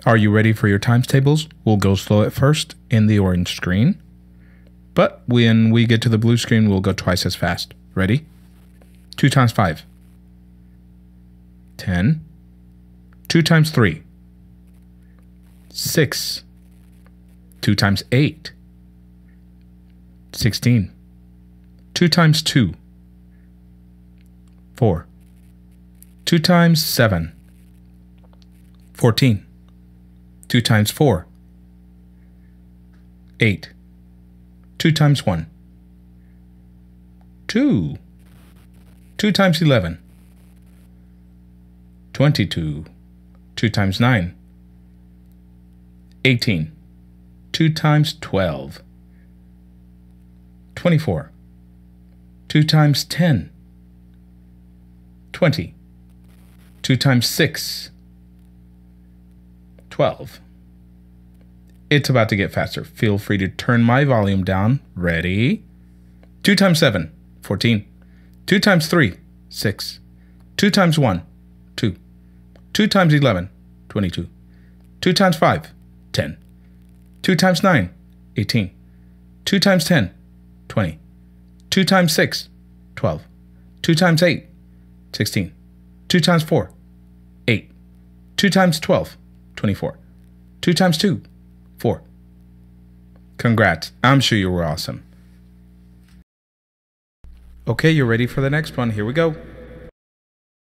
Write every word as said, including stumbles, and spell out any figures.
Are you ready for your times tables? We'll go slow at first in the orange screen, but when we get to the blue screen, we'll go twice as fast. Ready? two times five. ten. two times three. six. two times eight. sixteen. two times two. four. two times seven. fourteen. two times four. eight. two times one. two. two times eleven. twenty-two. two times nine. eighteen. two times twelve. twenty-four. two times ten. twenty. two times six. twelve. It's about to get faster. Feel free to turn my volume down. Ready? two times seven. fourteen. two times three. six. two times one. two. two times eleven. twenty-two. two times five. ten. two times nine. eighteen. two times ten. twenty. two times six. twelve. two times eight. sixteen. two times four. eight. two times twelve. twenty-four. two times two. four. Congrats. I'm sure you were awesome. Okay, you're ready for the next one. Here we go.